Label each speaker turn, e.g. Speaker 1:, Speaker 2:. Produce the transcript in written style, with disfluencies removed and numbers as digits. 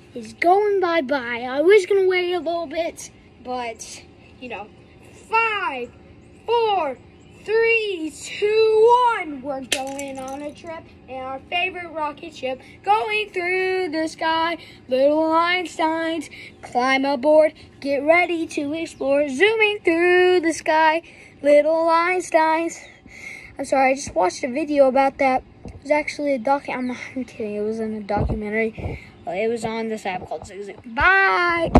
Speaker 1: is going bye-bye. I was going to wait a little bit, but, 5, 4, 3, 2, 1. We're going on a trip in our favorite rocket ship, going through the sky. Little Einsteins, climb aboard, get ready to explore, zooming through the sky. Little Einsteins. I'm sorry, I just watched a video about that. It was actually I'm kidding. It wasn't a documentary. It was on this app called Zigzag. Bye!